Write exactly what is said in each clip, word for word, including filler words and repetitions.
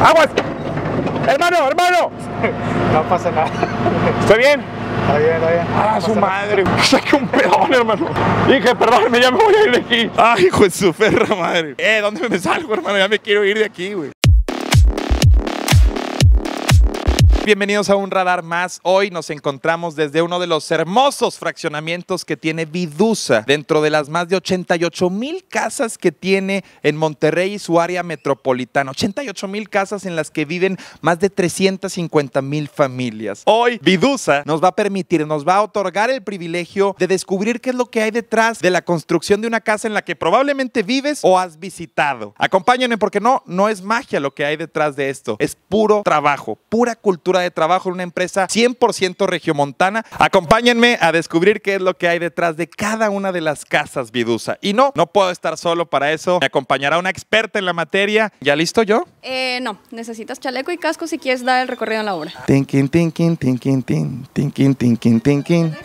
¡Aguas! ¡Hermano, hermano! No pasa nada. ¿Estoy bien? Está bien, está bien. ¡Ah, No su pasa madre! ¡Saqué un pedón, hermano! Dije, perdóname, ya me voy a ir de aquí. ¡Ay, hijo de su perra madre! Eh, ¿dónde me salgo, hermano? Ya me quiero ir de aquí, güey. Bienvenidos a un radar más. Hoy nos encontramos desde uno de los hermosos fraccionamientos que tiene Vidusa, dentro de las más de ochenta y ocho mil casas que tiene en Monterrey y su área metropolitana. ochenta y ocho mil casas en las que viven más de trescientas cincuenta mil familias. Hoy Vidusa nos va a permitir, nos va a otorgar el privilegio de descubrir qué es lo que hay detrás de la construcción de una casa en la que probablemente vives o has visitado. Acompáñenme porque no, no es magia lo que hay detrás de esto. Es puro trabajo, pura cultura de trabajo en una empresa cien por ciento regiomontana. Acompáñenme a descubrir qué es lo que hay detrás de cada una de las casas Vidusa. Y no, no puedo estar solo para eso. Me acompañará una experta en la materia. ¿Ya listo yo? Eh, no, necesitas chaleco y casco si quieres dar el recorrido en la obra. Thinking, thinking, thinking, thinking, thinking, thinking, thinking.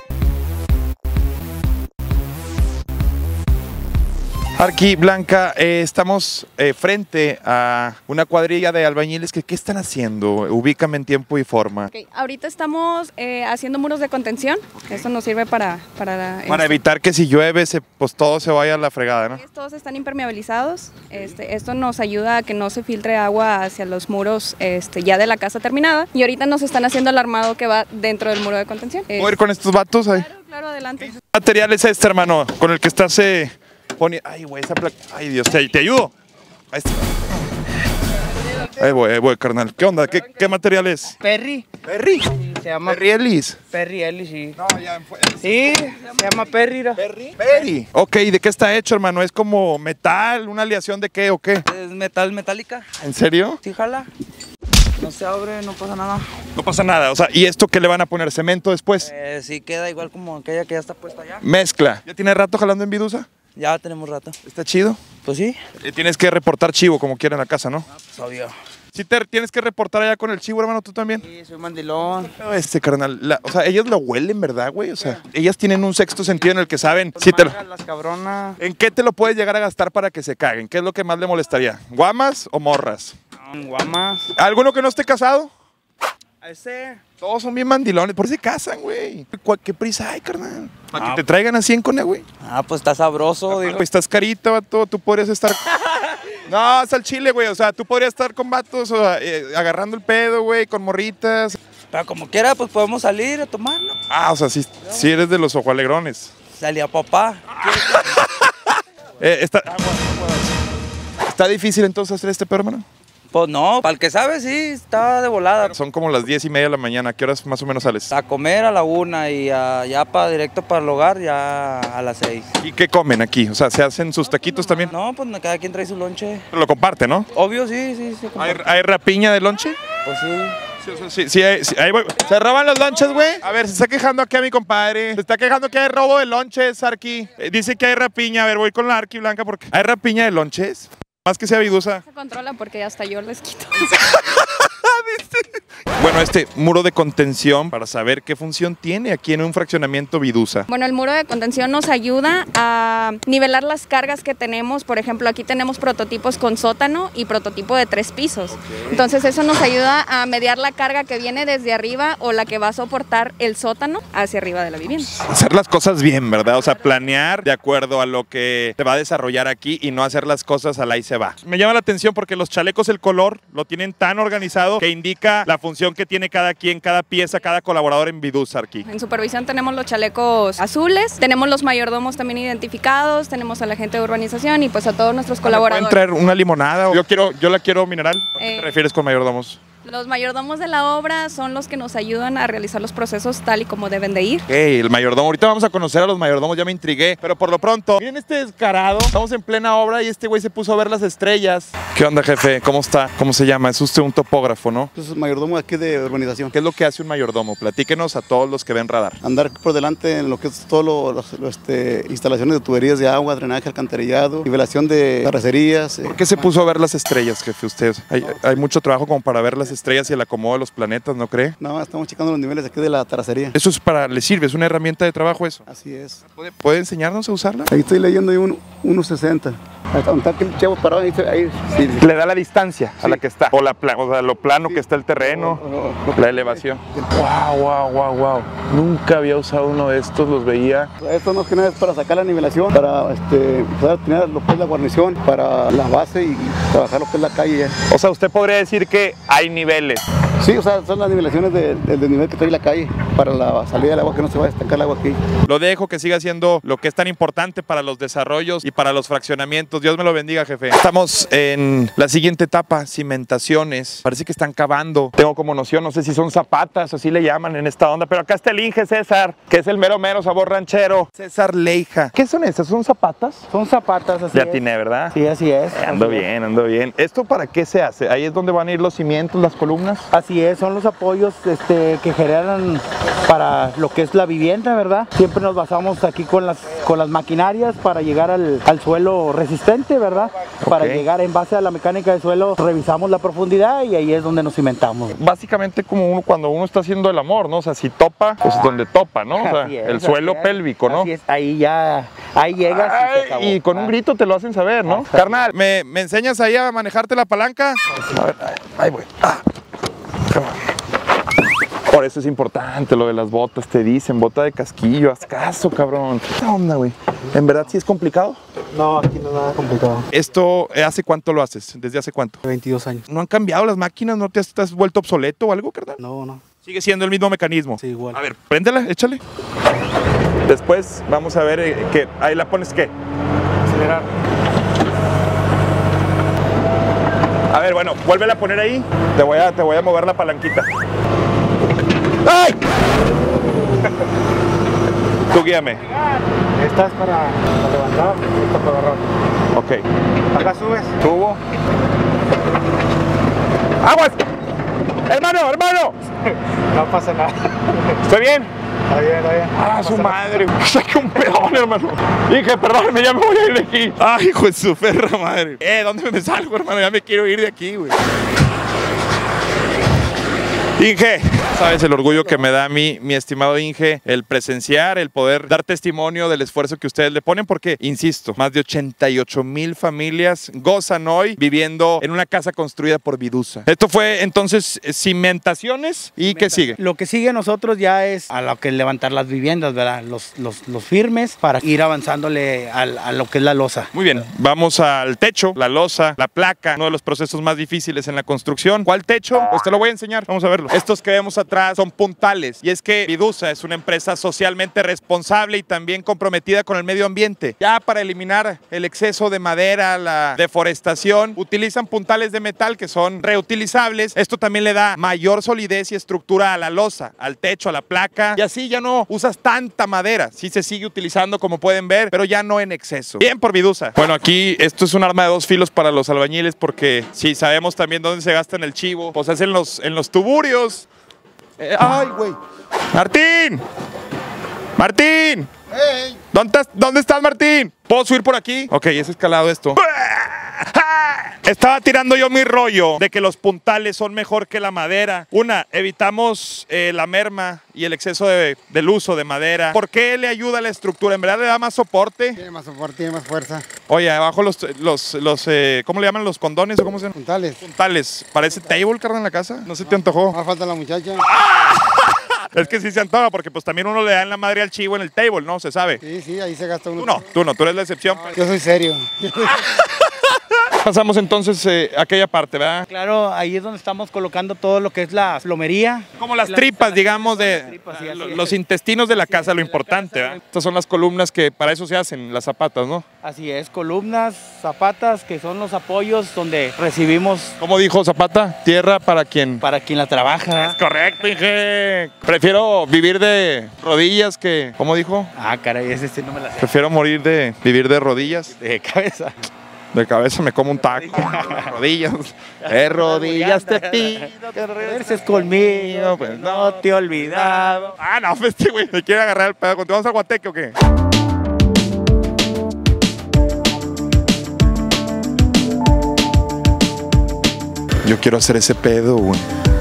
Aquí, Blanca, eh, estamos eh, frente a una cuadrilla de albañiles que ¿qué están haciendo? Ubícame en tiempo y forma. Okay. Ahorita estamos eh, haciendo muros de contención. Esto nos sirve para... Para, para este, evitar que si llueve, se, pues todo se vaya a la fregada, ¿no? Todos están impermeabilizados. Este, esto nos ayuda a que no se filtre agua hacia los muros este, ya de la casa terminada. Y ahorita nos están haciendo el armado que va dentro del muro de contención. ¿Puedo ir con estos vatos ahí? Claro, claro, adelante. ¿Qué material es este, hermano? Con el que estás... Eh, Poni... Ay, güey, esa placa. Ay, Dios, te, te ayudo. Ahí está. Ahí voy, ahí voy, carnal. ¿Qué onda? ¿Qué, qué material es? Perry. ¿Perry? Se llama Perry Ellis. Perry Ellis, sí. No, ya fue. Sí, se llama Perry. ¿no? ¿Perry? Perry. Ok, ¿de qué está hecho, hermano? ¿Es como metal? ¿Una aleación de qué o qué? Es metal, metálica. ¿En serio? Sí, jala. No se abre, no pasa nada. No pasa nada. O sea, ¿y esto qué le van a poner? ¿Cemento después? Eh, sí, queda igual como aquella que ya está puesta allá. Mezcla. ¿Ya tiene rato jalando en Vidusa? Ya tenemos rato. ¿Está chido? Pues sí. Y tienes que reportar chivo como quiera en la casa, ¿no? Ah, pues obvio. ¿Sí te tienes que reportar allá con el chivo, hermano, tú también? Sí, soy mandilón. No, este carnal, la, o sea, ellas lo huelen, ¿verdad, güey? O sea, ellas tienen un sexto sentido en el que saben si te lo, Las cabronas. ¿en qué te lo puedes llegar a gastar para que se caguen? ¿Qué es lo que más le molestaría? ¿Guamas o morras? No, guamas. ¿Alguno que no esté casado? A ese. Todos son bien mandilones, por eso se casan, güey. ¿Qué prisa hay, carnal? Para Ah, que te traigan así en cone, güey. Ah, pues está sabroso, digo. Pues estás carita, vato, tú podrías estar... No, es al chile, güey, o sea, tú podrías estar con vatos, o sea, eh, agarrando el pedo, güey, con morritas. Pero como quiera, pues podemos salir a tomarlo. Ah, o sea, sí, sí eres de los ojoalegrones. Salí a papá. Eh, está, está difícil entonces hacer este pedo, hermano. Pues no, para el que sabe, sí, está de volada. Son como las diez y media de la mañana. ¿A qué horas más o menos sales? A comer a la una y a, ya para directo para el hogar ya a las seis. ¿Y qué comen aquí? O sea, ¿se hacen sus taquitos también? No, pues cada quien trae su lonche. Lo comparten, ¿no? Obvio, sí, sí, sí. ¿Hay, ¿Hay rapiña de lonche? Pues sí. Sí, o sea, sí, sí, hay- sí, ahí voy. ¿Se roban los lonches, güey? A ver, se está quejando aquí a mi compadre. Se está quejando que hay robo de lonches, Arqui. Eh, dice que hay rapiña. A ver, voy con la Arqui Blanca porque... ¿Hay rapiña de lonches? Más que sea Vidusa. Se controla porque hasta yo les quito. Bueno, este muro de contención, para saber qué función tiene aquí en un fraccionamiento Vidusa. Bueno, el muro de contención nos ayuda a nivelar las cargas que tenemos. Por ejemplo, aquí tenemos prototipos con sótano y prototipo de tres pisos. Okay. Entonces eso nos ayuda a mediar la carga que viene desde arriba o la que va a soportar el sótano hacia arriba de la vivienda. Hacer las cosas bien, ¿verdad? O sea, planear de acuerdo a lo que se va a desarrollar aquí y no hacer las cosas al ahí se va. Me llama la atención porque los chalecos, el color, lo tienen tan organizado que indica la función que tiene cada quien, cada pieza, cada colaborador en Vidusa aquí. En supervisión tenemos los chalecos azules, tenemos los mayordomos también identificados, tenemos a la gente de urbanización y pues a todos nuestros colaboradores. ¿Pueden traer una limonada? Yo quiero, yo la quiero mineral. ¿A qué Eh, te refieres con mayordomos? Los mayordomos de la obra son los que nos ayudan a realizar los procesos tal y como deben de ir. Ok, el mayordomo. Ahorita vamos a conocer a los mayordomos, ya me intrigué. Pero por lo pronto, miren este descarado. Estamos en plena obra y este güey se puso a ver las estrellas. ¿Qué onda, jefe? ¿Cómo está? ¿Cómo se llama? Es usted un topógrafo, ¿no? Pues mayordomo aquí de urbanización. ¿Qué es lo que hace un mayordomo? Platíquenos a todos los que ven radar. Andar por delante en lo que es todo lo, los- lo, este, instalaciones de tuberías de agua, drenaje, alcantarillado, nivelación de terracerías. eh. ¿Por qué se puso a ver las estrellas, jefe, usted? Hay, hay mucho trabajo como para ver las estrellas y el acomodo de los planetas, ¿no cree? No, estamos checando los niveles aquí de la terracería. Eso es para, le sirve, es una herramienta de trabajo eso. Así es. ¿Puede, puede enseñarnos a usarla? Ahí estoy leyendo ahí un uno sesenta. Hasta donde está aquel chavo parado ahí. ahí sí. Le da la distancia a Sí. la que está. O, la pla- o sea, lo plano que está el terreno, No, no, no. la elevación. Wow, wow, wow, wow. Nunca había usado uno de estos, los veía. Esto no es que nada, es para sacar la nivelación, para este, poder tener lo que es la guarnición, para la base y trabajar lo que es la calle ya. O sea, usted podría decir que hay niveles. Sí, o sea, son las nivelaciones del de, de nivel que trae la calle para la salida del agua, que no se vaya a estancar el agua aquí. Lo dejo que siga siendo lo que es tan importante para los desarrollos y para los fraccionamientos. Dios me lo bendiga, jefe. Estamos en la siguiente etapa, cimentaciones. Parece que están cavando. Tengo como noción, no sé si son zapatas, así le llaman en esta onda, pero acá está el Inge César, que es el mero mero sabor ranchero. César Leija. ¿Qué son estas? ¿Son zapatas? Son zapatas, así Ya es. atiné, ¿verdad? Sí, así es. Eh, Ando así es. bien, ando bien. ¿Esto para qué se hace? Ahí es donde van a ir los cimientos, las columnas. Así es, son los apoyos este, que generan para lo que es la vivienda, ¿verdad? Siempre nos basamos aquí con las, con las maquinarias para llegar al, al suelo resistente, ¿verdad? Para Ok. llegar en base a la mecánica del suelo, revisamos la profundidad y ahí es donde nos cimentamos. Básicamente como uno cuando uno está haciendo el amor, ¿no? O sea, si topa, pues es donde topa, ¿no? O sea, Así es, el así suelo es. pélvico, ¿no? Así es, ahí ya, ahí llegas y se acabó. Ay, y con un Ah. grito te lo hacen saber, ¿no? Ah, Carnal, ¿me, me enseñas ahí a manejarte la palanca? A ver, ahí, ahí voy. Ah. Come on. Por eso es importante lo de las botas, te dicen, bota de casquillo, haz caso, cabrón. ¿Qué onda, güey? ¿En verdad sí es complicado? No, aquí no es nada complicado. ¿Esto eh, hace cuánto lo haces? ¿Desde hace cuánto? veintidós años. ¿No han cambiado las máquinas? ¿No te has, te has vuelto obsoleto o algo, carnal? No, no. Sigue siendo el mismo mecanismo. Sí, igual. A ver, préndela, échale. Después vamos a ver eh, que ahí la pones, ¿qué? Acelerar. A ver, bueno, vuélvela a poner ahí. Te voy a, te voy a mover la palanquita. ¡Ay! Tú guíame. Esta es para, para levantar, esta para agarrar. Ok. Acá subes. Subo. ¡Aguas! ¡Hermano, hermano! No pasa nada. ¿Estoy bien? Está bien, está bien. ¡Ah, No su pasa nada. madre! ¡Saqué un pedón, hermano! Dije, perdóname, ya me voy a ir de aquí. ¡Ay, hijo de su perra madre! Eh, ¿dónde me salgo, hermano? Ya me quiero ir de aquí, güey. Inge, sabes el orgullo que me da a mí, mi estimado Inge, el presenciar, el poder dar testimonio del esfuerzo que ustedes le ponen, porque, insisto, más de ochenta y ocho mil familias gozan hoy viviendo en una casa construida por Vidusa. Esto fue entonces cimentaciones y ¿qué sigue? Lo que sigue a nosotros ya es a lo que es levantar las viviendas, ¿verdad? Los, los, los firmes para ir avanzándole al- a, lo que es la losa. Muy bien, vamos al techo, la losa, la placa, uno de los procesos más difíciles en la construcción. ¿Cuál techo? Pues te lo voy a enseñar, vamos a verlo. Estos que vemos atrás son puntales y es que Vidusa es una empresa socialmente responsable y también comprometida con el medio ambiente. Ya para eliminar el exceso de madera, la deforestación, utilizan puntales de metal que son reutilizables. Esto también le da mayor solidez y estructura a la losa, al techo, a la placa y así ya no usas tanta madera. Sí se sigue utilizando como pueden ver, pero ya no en exceso. Bien por Vidusa. Bueno, aquí esto es un arma de dos filos para los albañiles porque sí sabemos también dónde se gasta en el chivo, pues es en los, en los tuburios. Eh, ¡Ay, güey! ¡Martín! ¡Martín! Hey. ¿Dónde estás, ¿Dónde estás, Martín? ¿Puedo subir por aquí? Ok, es escalado esto. Estaba tirando yo mi rollo de que los puntales son mejor que la madera. Una, evitamos eh, la merma y el exceso de, del uso de madera. ¿Por qué le ayuda a la estructura? ¿En verdad le da más soporte? Tiene más soporte, tiene más fuerza. Oye, abajo los, los, los eh, ¿cómo le llaman? ¿Los condones o cómo se llaman? Puntales. Puntales. ¿Parece table, carnal, en la casa? ¿No se te antojó? Más falta la muchacha. Es que sí se antoja porque pues también uno le da en la madre al chivo en el table, ¿no? Se sabe. Sí, sí, ahí se gasta uno. Tú no, tú no, tú eres la excepción. Yo soy serio. Pasamos entonces eh, a aquella parte, ¿verdad? Claro, ahí es donde estamos colocando todo lo que es la plomería. Como las Las tripas, instalaciones digamos, son las de tripas, sí, así lo- es. los intestinos de la casa, lo de la importante, casa. ¿verdad? Estas son las columnas que para eso se hacen, las zapatas, ¿no? Así es, columnas, zapatas, que son los apoyos donde recibimos ¿Cómo dijo Zapata? Tierra para quien... para quien la trabaja. Correcto, Inge. Prefiero vivir de rodillas que... ¿Cómo dijo? Ah, caray, ese sí no me la sé. Prefiero morir de vivir de rodillas. De cabeza. De cabeza me como un taco. De rodillas. De rodillas te pido que Regreses conmigo, pues no te he olvidado. Ah, no, pues este güey me quiere agarrar el pedo. ¿Te vamos a Guateque o qué? Yo quiero hacer ese pedo, güey.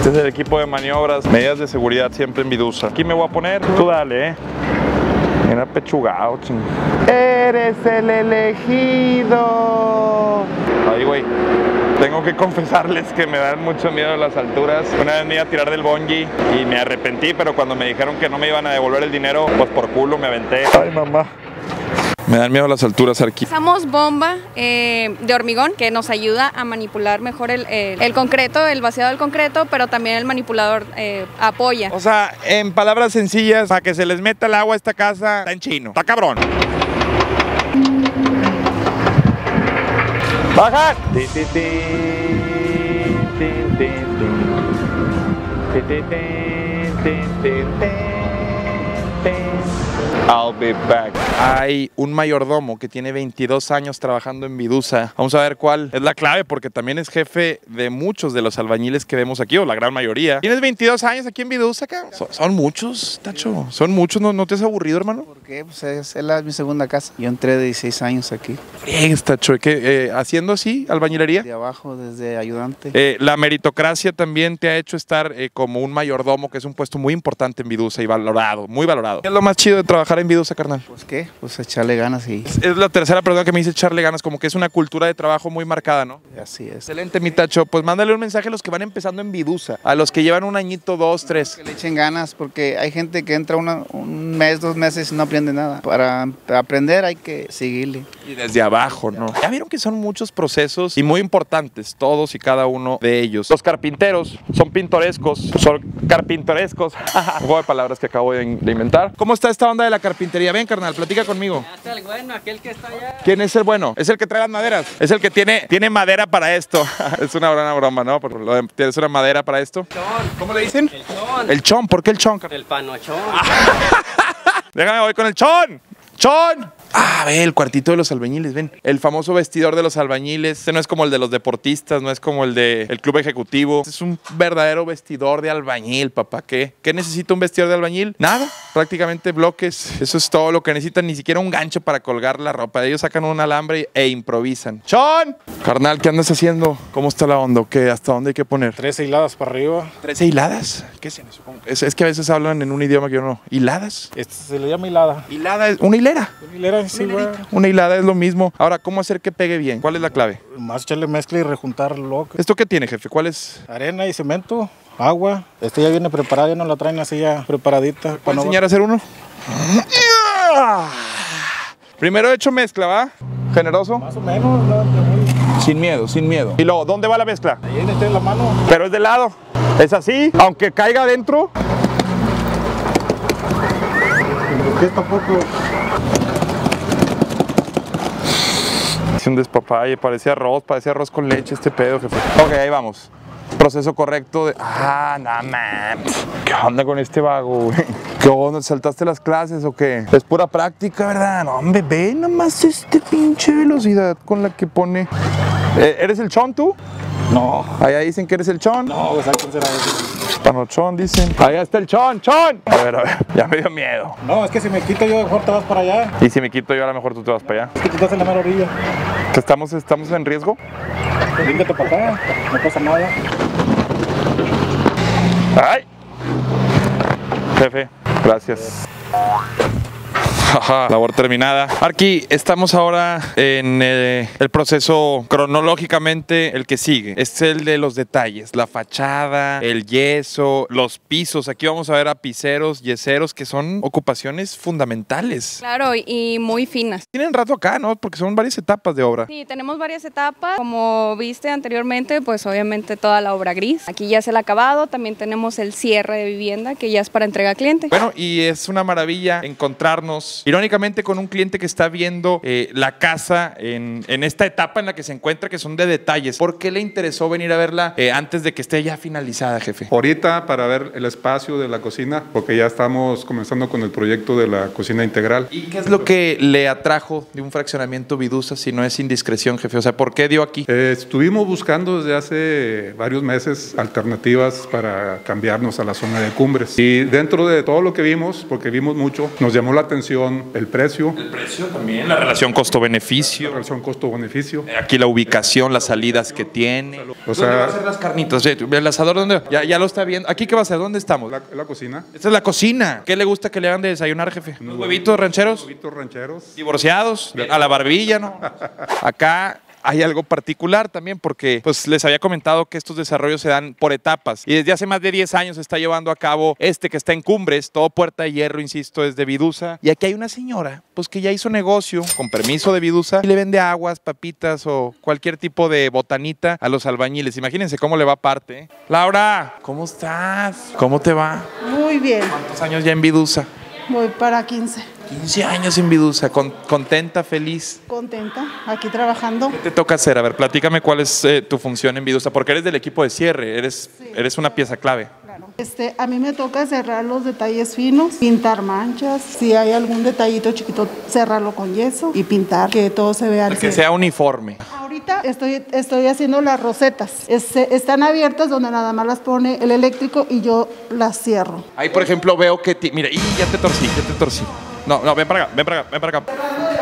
Este es el equipo de maniobras, medidas de seguridad siempre en Vidusa. Aquí me voy a poner, tú dale, eh. Mira, pechugado, ching. Eres el elegido. Ay, güey. Tengo que confesarles que me dan mucho miedo las alturas. Una vez me iba a tirar del bungee y me arrepentí, pero cuando me dijeron que no me iban a devolver el dinero, pues por culo me aventé. Ay, mamá. Me dan miedo las alturas aquí. Usamos bomba eh, de hormigón que nos ayuda a manipular mejor el, el, el concreto, el vaciado del concreto, pero también el manipulador eh, apoya. O sea, en palabras sencillas, para que se les meta el agua a esta casa, está en chino. Está cabrón. ¡Bajan! I'll be back. Hay un mayordomo que tiene veintidós años trabajando en Vidusa. Vamos a ver cuál es la clave, porque también es jefe de muchos de los albañiles que vemos aquí, o la gran mayoría. ¿Tienes veintidós años aquí en Vidusa, cabrón? Son, son muchos, Tacho. Son muchos. ¿No, no te has aburrido, hermano? ¿Por qué? Pues es, es la, mi segunda casa. Yo entré de dieciséis años aquí. Friegues, Tacho. ¿Qué, eh, ¿Haciendo así albañilería? De abajo, desde ayudante. Eh, la meritocracia también te ha hecho estar eh, como un mayordomo, que es un puesto muy importante en Vidusa y valorado, muy valorado. ¿Qué es lo más chido de trabajar en Vidusa, carnal? Pues qué, pues echarle ganas y... Es, es la tercera persona que me dice echarle ganas, como que es una cultura de trabajo muy marcada, ¿no? Así es. Excelente, mi Tacho. Pues mándale un mensaje a los que van empezando en Vidusa, a los que llevan un añito, dos, tres. Que le echen ganas, porque hay gente que entra una, un mes, dos meses y no aprende nada. Para aprender hay que seguirle. Y desde abajo, ¿no? Ya vieron que son muchos procesos y muy importantes, todos y cada uno de ellos. Los carpinteros son pintorescos, son carpintorescos. Un juego de palabras que acabo de, de inventar. ¿Cómo está esta onda de la carpintería? Ven, carnal, platica conmigo. Ya está el bueno, aquel que está allá. ¿Quién es el bueno? Es el que trae las maderas. Es el que tiene, tiene madera para esto. Es una buena broma, ¿no? Porque lo de- tienes una madera para esto. Chón. ¿Cómo le dicen? El chón. El chon. ¿Por qué el chon, carnal? El panochón. Déjame, voy con el chon. ¡Chon! Ah, ve, el cuartito de los albañiles, ven. El famoso vestidor de los albañiles. Este no es como el de los deportistas, no es como el del club ejecutivo. Este es un verdadero vestidor de albañil, papá. ¿Qué? ¿Qué necesita un vestidor de albañil? Nada, prácticamente bloques. Eso es todo lo que necesitan, ni siquiera un gancho para colgar la ropa. Ellos sacan un alambre e improvisan. ¡Chon! Carnal, ¿qué andas haciendo? ¿Cómo está la onda? ¿Qué? ¿Hasta dónde hay que poner? Tres hiladas para arriba. ¿Trece hiladas? ¿Qué es eso? Es, es que a veces hablan en un idioma que yo no. ¿Hiladas? Este se le llama hilada. Hilada es una hilera. Una hilera, sí, güey. Una hilada es lo mismo. Ahora, ¿cómo hacer que pegue bien? ¿Cuál es la clave? Más echarle mezcla y rejuntarlo. ¿Esto qué tiene, jefe? ¿Cuál es? Arena y cemento, agua. Este ya viene preparado, ya no la traen así ya preparadita. ¿Puedo enseñar a hacer uno? Primero he hecho mezcla, ¿va? ¿Generoso? Más o menos, ¿no? Sin miedo, sin miedo. Y luego, ¿dónde va la mezcla? Ahí en la mano. Pero es de lado. Es así, aunque caiga adentro. Porque es tampoco. Es un despapalle, parecía arroz, parecía arroz con leche este pedo, jefe. Ok, ahí vamos. Proceso correcto de... Ah, no mames. ¿Qué onda con este vago, güey? ¿Qué onda? ¿Saltaste las clases o qué? Es pura práctica, ¿verdad? No, hombre, ve nomás este pinche velocidad con la que pone... Eh, ¿Eres el chon tú? No. Allá dicen que eres el chon. No, o sea, ¿quién será ese? Panochón, dicen. Allá está el chon, chon. A ver, a ver, ya me dio miedo. No, es que si me quito yo, mejor te vas para allá. Y si me quito yo, a lo mejor tú te vas para allá. Es que tú estás en la mera orilla. ¿Que estamos, estamos en riesgo? Língate para acá, no pasa nada. ¡Ay! Jefe, gracias. Ajá, labor terminada. Arqui, estamos ahora en eh, el proceso cronológicamente el que sigue. Es el de los detalles, la fachada, el yeso, los pisos. Aquí vamos a ver a piseros, yeseros, que son ocupaciones fundamentales. Claro, y- y muy finas. Tienen rato acá, ¿no? Porque son varias etapas de obra. Sí, tenemos varias etapas. Como viste anteriormente, pues obviamente toda la obra gris. Aquí ya es el acabado. También tenemos el cierre de vivienda, que ya es para entrega al cliente. Bueno, y es una maravilla encontrarnos, irónicamente, con un cliente que está viendo eh, la casa en, en esta etapa en la que se encuentra, que son de detalles. ¿Por qué le interesó venir a verla eh, antes de que esté ya finalizada, jefe? Ahorita para ver el espacio de la cocina, porque ya estamos comenzando con el proyecto de la cocina integral. ¿Y qué es lo que le atrajo de un fraccionamiento Vidusa, si no es indiscreción, jefe? O sea, ¿por qué dio aquí? Eh, estuvimos buscando desde hace varios meses alternativas para cambiarnos a la zona de Cumbres. Y dentro de todo lo que vimos, porque vimos mucho, nos llamó la atención son el precio, El precio también, la relación costo-beneficio. la relación costo-beneficio. Aquí la ubicación, las salidas que tiene. O ¿Dónde va a sea, ser las carnitas? ¿El asador dónde? Ya, ya lo está viendo. ¿Aquí qué va a ser? ¿Dónde estamos? la, la cocina, Esta es la cocina. ¿Qué le gusta que le hagan de desayunar, jefe? ¿Unos huevitos rancheros? huevitos rancheros. Divorciados, a la barbilla, ¿no? Acá hay algo particular también porque pues les había comentado que estos desarrollos se dan por etapas y desde hace más de diez años se está llevando a cabo este que está en Cumbres, todo Puerta de Hierro, insisto, es de Vidusa, y aquí hay una señora pues que ya hizo negocio con permiso de Vidusa y le vende aguas, papitas o cualquier tipo de botanita a los albañiles. Imagínense cómo le va aparte, ¿eh? Laura, ¿cómo estás? ¿Cómo te va? Muy bien, ¿Cuántos años ya en Vidusa? voy para quince. quince años en Vidusa, con- contenta, feliz. Contenta, aquí trabajando. ¿Qué te toca hacer? A ver, platícame cuál es eh, tu función en Vidusa, porque eres del equipo de cierre, eres, eres una pieza clave. Este, a mí me toca cerrar los detalles finos, pintar manchas, si hay algún detallito chiquito, cerrarlo con yeso y pintar, que todo se vea al Que cien. sea uniforme. Ahorita estoy, estoy haciendo las rosetas. Es- están abiertas donde nada más las pone el eléctrico y yo las cierro. Ahí, por ejemplo, veo que... ti- Mira, y ya te torcí, ya te torcí. No, no, ven para acá, ven para acá, ven para acá.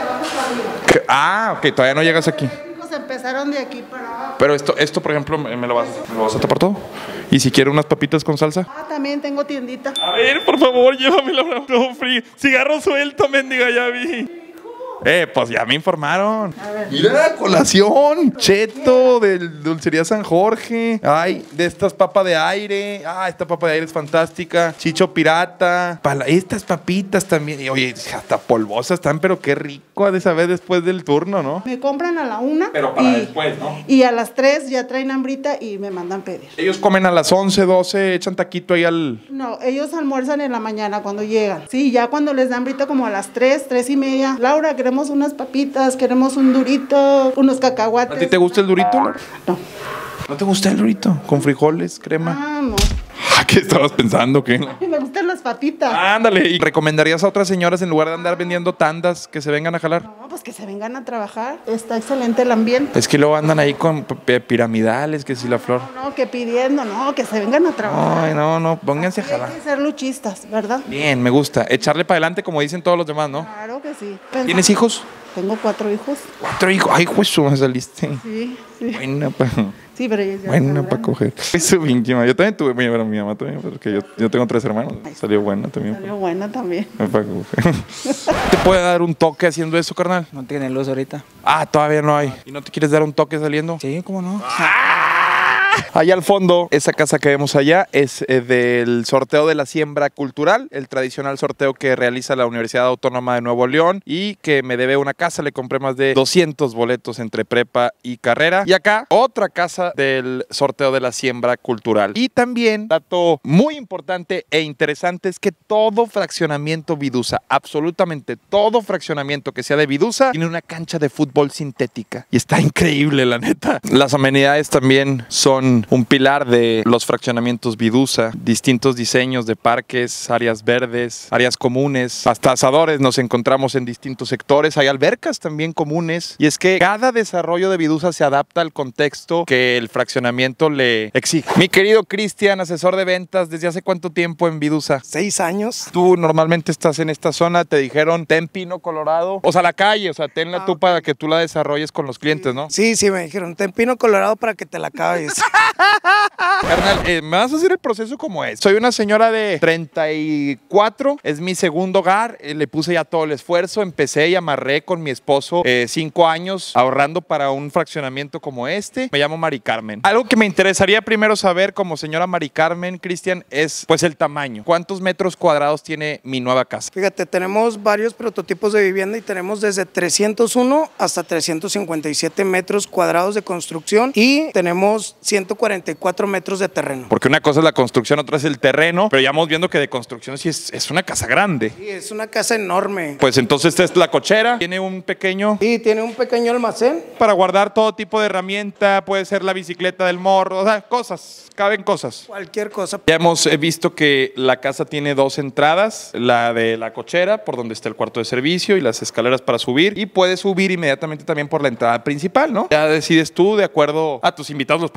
¿Qué? Ah, ok, todavía no llegas aquí. Pues empezaron de aquí para abajo. Pero esto, esto por ejemplo, me me lo vas, me lo vas a tapar todo. Y si quiero unas papitas con salsa. Ah, también tengo tiendita. A ver, por favor, llévamela. No, frío. Cigarro suelto, mendiga, ya vi. Eh, pues ya me informaron. Mira, colación. Cheto del Dulcería San Jorge. Ay, de estas papas de aire. Ah, esta papa de aire es fantástica. Chicho pirata. Pala- estas papitas también. Y, oye, hasta polvosas están, pero qué rico ha de saber después del turno, ¿no? Me compran a la una. Pero para y, después, ¿no? Y a las tres ya traen hambrita y me mandan pedir. Ellos comen a las once, doce, echan taquito ahí al... No, ellos almuerzan en la mañana cuando llegan. Sí, ya cuando les dan hambrita como a las tres, tres y media. Laura, queremos unas papitas, queremos un durito, unos cacahuates. ¿A ti te gusta el durito, Laura? No. ¿No te gusta el durito? ¿Con frijoles, crema? Ah, no. ¿Qué estabas pensando? ¿Qué? Me gustan las papitas. Ándale. ¿Y recomendarías a otras señoras en lugar de andar vendiendo tandas que se vengan a jalar? No, pues que se vengan a trabajar. Está excelente el ambiente. Es que luego andan ahí con p- p- piramidales, que si la flor. No, que pidiendo, no, que se vengan a trabajar. Ay, no, no, pónganse a Y hay jalar. que ser luchistas, ¿verdad? Bien, me gusta. Echarle para adelante como dicen todos los demás, ¿no? Claro que sí. ¿Tienes hijos? Tengo cuatro hijos. Cuatro hijos. Ay, pues me saliste. Sí, sí. Buena pa... Sí, pero ellos ya Buena están para grandes. coger. Soy bien quema. Yo también tuve, bueno, pero mi mamá también, porque yo, yo tengo tres hermanos. Salió buena también. Salió buena también. Para coger. ¿Te puede dar un toque haciendo eso, carnal? No tiene luz ahorita. Ah, todavía no hay. ¿Y no te quieres dar un toque saliendo? Sí, ¿cómo no? Allá al fondo, esa casa que vemos allá es eh, del sorteo de la siembra cultural, el tradicional sorteo que realiza la Universidad Autónoma de Nuevo León y que me debe una casa. Le compré más de doscientos boletos entre prepa y carrera. Y acá, otra casa del sorteo de la siembra cultural. Y también, dato muy importante e interesante, es que todo fraccionamiento Vidusa, absolutamente todo fraccionamiento que sea de Vidusa, tiene una cancha de fútbol sintética. Y está increíble, la neta. Las amenidades también son un pilar de los fraccionamientos Vidusa, distintos diseños de parques, áreas verdes, áreas comunes, hasta asadores nos encontramos en distintos sectores, hay albercas también comunes, y es que cada desarrollo de Vidusa se adapta al contexto que el fraccionamiento le exige. Mi querido Cristian, asesor de ventas, ¿desde hace cuánto tiempo en Vidusa? Seis años. Tú normalmente estás en esta zona, te dijeron ten Pino Colorado, o sea, la calle, o sea, tenla tú para que tú la desarrolles con los clientes, ¿no? Sí, sí, me dijeron, ten Pino Colorado para que te la acabes. Carnal, eh, me vas a hacer el proceso como es. Soy una señora de treinta y cuatro, es mi segundo hogar, eh, le puse ya todo el esfuerzo, empecé y amarré con mi esposo eh, cinco años ahorrando para un fraccionamiento como este. Me llamo Mari Carmen. Algo que me interesaría primero saber como señora Mari Carmen, Cristian, es pues el tamaño. ¿Cuántos metros cuadrados tiene mi nueva casa? Fíjate, tenemos varios prototipos de vivienda y tenemos desde trescientos uno hasta trescientos cincuenta y siete metros cuadrados de construcción y tenemos ciento cuarenta y cuatro metros de terreno. Porque una cosa es la construcción, otra es el terreno, pero ya vamos viendo que de construcción sí es, es una casa grande. Sí, es una casa enorme. Pues entonces esta es la cochera, tiene un pequeño... Y tiene un pequeño almacén. Para guardar todo tipo de herramienta, puede ser la bicicleta del morro, o sea, cosas, caben cosas. Cualquier cosa. Ya hemos eh, visto que la casa tiene dos entradas, la de la cochera, por donde está el cuarto de servicio y las escaleras para subir, y puedes subir inmediatamente también por la entrada principal, ¿no? Ya decides tú, de acuerdo a tus invitados, los puedes recibir por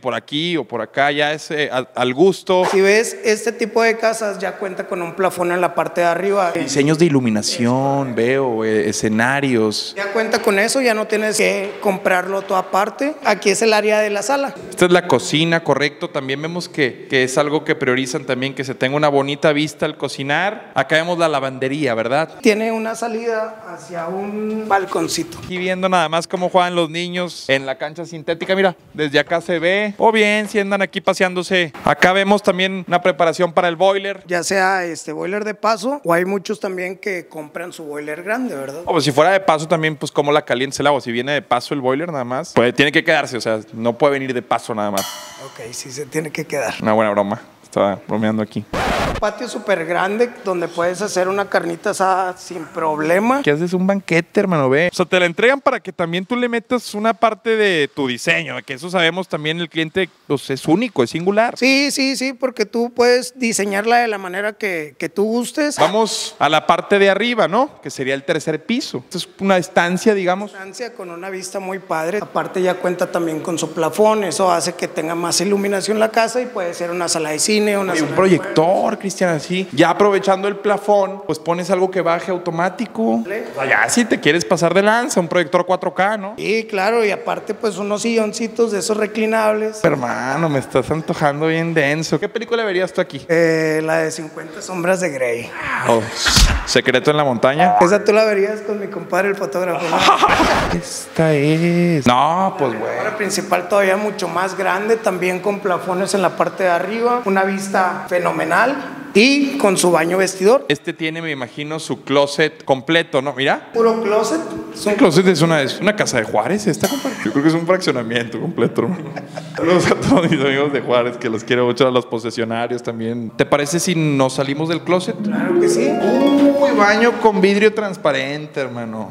por aquí o por acá, ya es eh, a, al gusto. Si ves, este tipo de casas ya cuenta con un plafón en la parte de arriba. Diseños de iluminación, veo, eh, escenarios. Ya cuenta con eso, ya no tienes que comprarlo toda aparte. Aquí es el área de la sala. Esta es la cocina, correcto. También vemos que, que es algo que priorizan también, que se tenga una bonita vista al cocinar. Acá vemos la lavandería, ¿verdad? Tiene una salida hacia un balconcito. Aquí viendo nada más cómo juegan los niños en la cancha sintética, mira, desde acá se ve. O bien, si andan aquí paseándose. Acá vemos también una preparación para el boiler. Ya sea este boiler de paso, o hay muchos también que compran su boiler grande, ¿verdad? O pues si fuera de paso también, pues cómo la calientes el agua. Si viene de paso el boiler nada más, pues tiene que quedarse, o sea, no puede venir de paso nada más. Ok, sí se tiene que quedar. Una buena broma. Estaba bromeando aquí. Un patio súper grande donde puedes hacer una carnita asada sin problema. ¿Qué haces? Un banquete, hermano, ve. O sea, te la entregan para que también tú le metas una parte de tu diseño, que eso sabemos también el cliente, pues es único, es singular. Sí, sí, sí, porque tú puedes diseñarla de la manera que, que tú gustes. Vamos a la parte de arriba, ¿no? Que sería el tercer piso. Esto es una estancia, digamos. Una estancia con una vista muy padre. Aparte ya cuenta también con su plafón, eso hace que tenga más iluminación la casa y puede ser una sala de cine. Una Oye, un proyector, Cristian, así. Ya aprovechando el plafón, pues pones algo que baje automático. O sea, ya si te quieres pasar de lanza, un proyector cuatro K, ¿no? Sí, claro, y aparte pues unos silloncitos de esos reclinables. Hermano, me estás antojando bien denso. ¿Qué película verías tú aquí? Eh, la de cincuenta sombras de Grey. Oh, Secreto en la montaña. Esa tú la verías con mi compadre, el fotógrafo, ¿no? Esta es... No, pues La güey. cámara principal todavía mucho más grande, también con plafones en la parte de arriba, una vista fenomenal y con su baño vestidor. Este tiene, me imagino, su closet completo, ¿no? Mira. Puro closet. Un closet es una, es una casa de Juárez, esta, compadre. Yo creo que es un fraccionamiento completo, hermano. Saludos a todos mis amigos de Juárez, que los quiero mucho, a los posesionarios también. ¿Te parece si nos salimos del closet? Claro que sí. Uy, baño con vidrio transparente, hermano.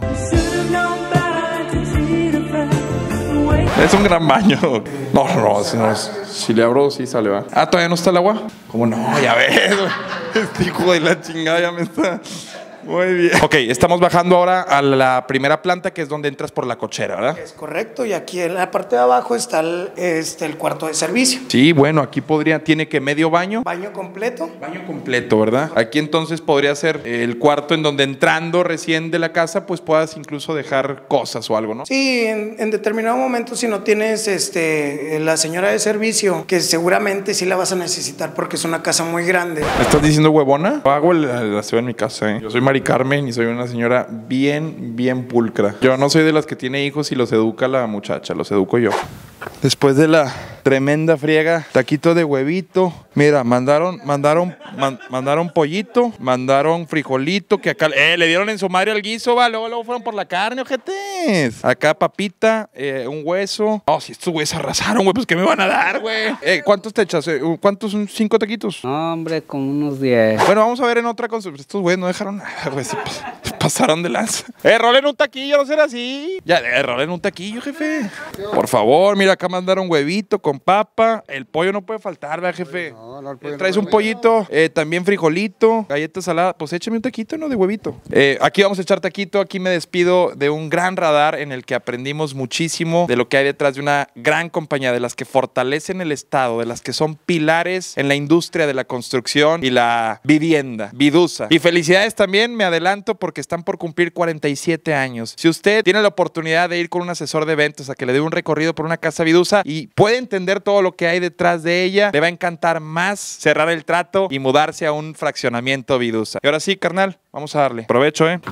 Es un gran baño. No, no, no, no, si le abro, sí sale, va. Ah, ¿todavía no está el agua? ¿Cómo no? Ya ves, güey. Este hijo de la chingada ya me está... Muy bien. Ok, estamos bajando ahora a la primera planta, que es donde entras por la cochera, ¿verdad? Es correcto, y aquí en la parte de abajo está el, este, el cuarto de servicio. Sí, bueno, aquí podría, tiene que medio baño. Baño completo. Baño completo, ¿verdad? Aquí entonces podría ser el cuarto en donde entrando recién de la casa, pues puedas incluso dejar cosas o algo, ¿no? Sí, en, en determinado momento si no tienes este, la señora de servicio, que seguramente sí la vas a necesitar porque es una casa muy grande. ¿Me estás diciendo huevona? Yo hago el, la ciudad en mi casa, ¿eh? Yo soy Mari Carmen y soy una señora bien, bien pulcra. Yo no soy de las que tiene hijos y los educa la muchacha, los educo yo. Después de la tremenda friega, taquito de huevito. Mira, mandaron, mandaron, man, mandaron pollito, mandaron frijolito, que acá, eh, le dieron en su madre al guiso, va, luego, luego fueron por la carne, ojetes. Acá papita, eh, un hueso. Oh, si estos güeyes arrasaron, güey, pues ¿qué me van a dar, güey? Eh, ¿cuántos te echas? Eh, ¿Cuántos son cinco taquitos? No, hombre, como unos diez. Bueno, vamos a ver en otra cosa. Estos güeyes no dejaron nada, güey, se, se pasaron de lanza. Eh, rolen un taquillo, no será así. Ya, eh, rolen un taquillo, jefe. Por favor, mira, acá mandaron huevito con papa. El pollo no puede faltar, ¿verdad, jefe? No, no, el pollo eh, traes no un pollito, eh, también frijolito, galletas saladas. Pues échame un taquito, ¿no? De huevito. Eh, aquí vamos a echar taquito. Aquí me despido de un gran radar en el que aprendimos muchísimo de lo que hay detrás de una gran compañía, de las que fortalecen el Estado, de las que son pilares en la industria de la construcción y la vivienda, Vidusa. Y felicidades también, me adelanto, porque están por cumplir cuarenta y siete años. Si usted tiene la oportunidad de ir con un asesor de eventos a que le dé un recorrido por una casa Vidusa y puede entender todo lo que hay detrás de ella, le va a encantar más cerrar el trato y mudarse a un fraccionamiento Vidusa. Y ahora sí, carnal, vamos a darle. Provecho, ¿eh?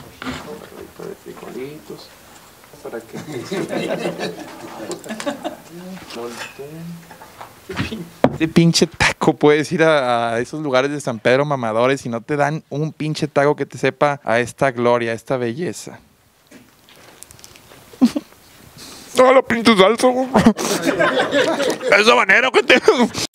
Para que... Este pinche taco, puedes ir a, a esos lugares de San Pedro mamadores y no te dan un pinche taco que te sepa a esta gloria, a esta belleza. No, la pinche salsa. Es habanero que te...